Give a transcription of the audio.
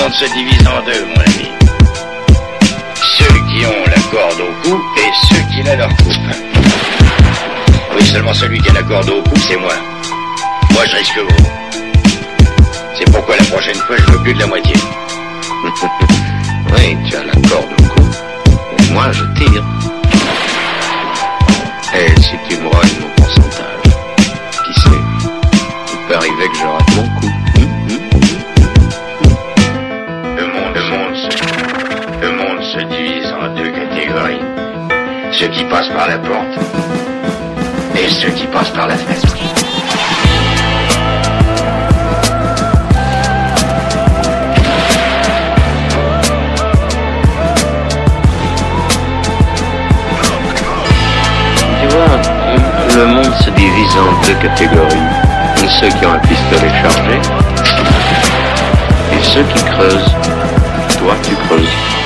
monde se divise en deux, mon ami. Ceux qui ont la corde au cou et ceux qui la leur coupent. Oui, seulement celui qui a la corde au cou, c'est moi. Moi, je risque gros. C'est pourquoi la prochaine fois, je veux plus de la moitié. Oui, tu as la corde au cou, et moi, je tire. Et si tu me rognes mon pourcentage, qui sait, il peut arriver que je rate mon coup. Le monde se divise en deux catégories. Ceux qui passent par la porte et ceux qui passent par la fenêtre. Tu vois, le monde se divise en deux catégories. Ceux qui ont un pistolet chargé et ceux qui creusent. Toi, tu creuses.